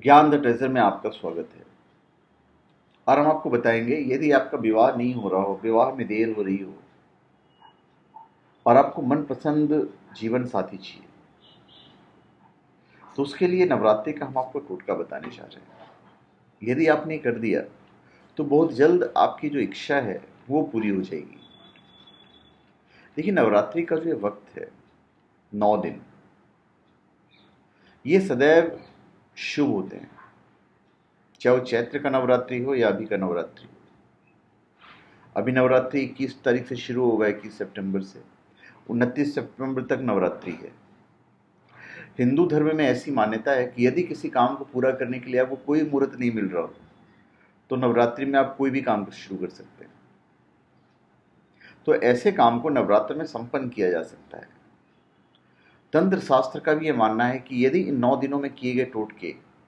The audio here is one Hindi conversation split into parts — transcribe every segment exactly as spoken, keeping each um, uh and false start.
ज्ञान द ट्रेजर में आपका स्वागत है। और हम आपको बताएंगे, यदि आपका विवाह नहीं हो रहा हो, विवाह में देर हो रही हो और आपको मनपसंद जीवन साथी चाहिए, तो उसके लिए नवरात्रि का हम आपको टोटका बताने जा रहे हैं। यदि आपने कर दिया तो बहुत जल्द आपकी जो इच्छा है वो पूरी हो जाएगी। देखिए, नवरात्रि का जो ये वक्त है, नौ दिन, ये सदैव शुभ होते हैं, चाहे वो चैत्र का नवरात्रि हो या अभी का नवरात्रि हो। अभी नवरात्रि इक्कीस तारीख से शुरू होगा, इक्कीस सितंबर से उनतीस सितंबर तक नवरात्रि है। हिंदू धर्म में ऐसी मान्यता है कि यदि किसी काम को पूरा करने के लिए आपको कोई मुहूर्त नहीं मिल रहा हो, तो नवरात्रि में आप कोई भी काम शुरू कर सकते हैं। तो ऐसे काम को नवरात्र में संपन्न किया जा सकता है। तंत्र शास्त्र का भी यह मानना है कि यदि इन नौ दिनों में किए गए टोटके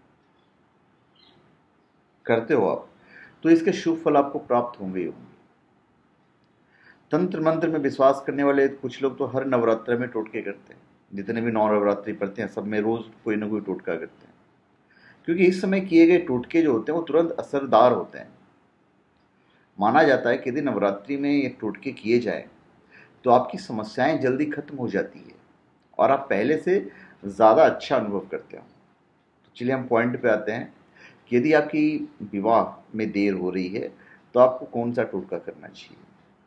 करते हो आप, तो इसके शुभ फल आपको प्राप्त होंगे ही होंगे। तंत्र मंत्र में विश्वास करने वाले कुछ लोग तो हर नवरात्र में टोटके करते हैं। जितने भी नौ नवरात्रि पढ़ते हैं, सब में रोज कोई ना कोई टोटका करते हैं, क्योंकि इस समय किए गए टोटके जो होते हैं वो तुरंत असरदार होते हैं। माना जाता है कि यदि नवरात्रि में ये टोटके किए जाए तो आपकी समस्याएं जल्दी खत्म हो जाती है और आप पहले से ज़्यादा अच्छा अनुभव करते हो। तो चलिए हम पॉइंट पे आते हैं कि यदि आपकी विवाह में देर हो रही है तो आपको कौन सा टोटका करना चाहिए।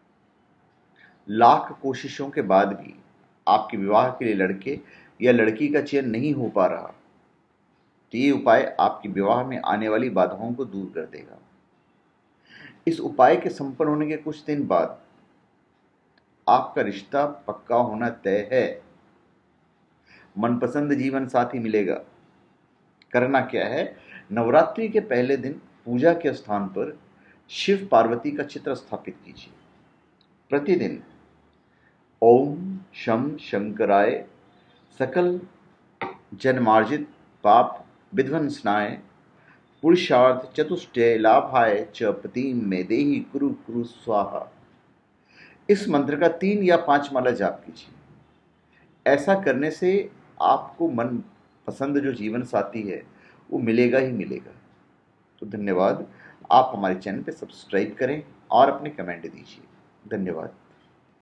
लाख कोशिशों के बाद भी आपके विवाह के लिए लड़के या लड़की का चयन नहीं हो पा रहा, तो ये उपाय आपके विवाह में आने वाली बाधाओं को दूर कर देगा। इस उपाय के संपन्न होने के कुछ दिन बाद आपका रिश्ता पक्का होना तय है। मनपसंद जीवन साथी मिलेगा। करना क्या है, नवरात्रि के पहले दिन पूजा के स्थान पर शिव पार्वती का चित्र स्थापित कीजिए। प्रतिदिन ओम शम शंकराय सकल जन्मार्जित पाप विध्वंसनाय पुरुषार्थ चतुष्टय लाभाय च पतिम में देहि कुरु कुरु स्वाहा, इस मंत्र का तीन या पांच माला जाप कीजिए। ऐसा करने से आपको मन पसंद जो जीवन साथी है वो मिलेगा ही मिलेगा। तो धन्यवाद। आप हमारे चैनल पे सब्सक्राइब करें और अपने कमेंट दीजिए। धन्यवाद।